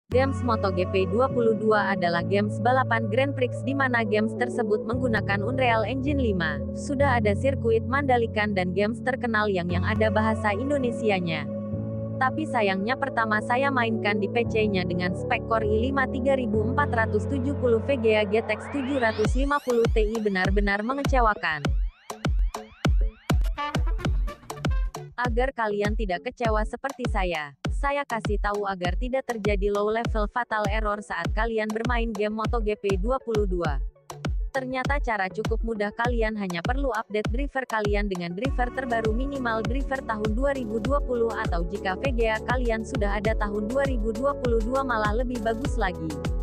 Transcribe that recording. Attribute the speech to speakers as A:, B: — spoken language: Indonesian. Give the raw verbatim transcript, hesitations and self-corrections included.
A: Games MotoGP dua puluh dua adalah games balapan Grand Prix di mana games tersebut menggunakan Unreal Engine lima. Sudah ada sirkuit Mandalika dan games terkenal yang yang ada bahasa Indonesianya. Tapi sayangnya pertama saya mainkan di P C-nya dengan spek Core i lima tiga ribu empat ratus tujuh puluh V G A G T X tujuh ratus lima puluh Ti benar-benar mengecewakan. Agar kalian tidak kecewa seperti saya, saya kasih tahu agar tidak terjadi low level fatal error saat kalian bermain game MotoGP dua puluh dua. Ternyata cara cukup mudah, kalian hanya perlu update driver kalian dengan driver terbaru minimal driver tahun dua ribu dua puluh atau jika V G A kalian sudah ada tahun dua ribu dua puluh dua malah lebih bagus lagi.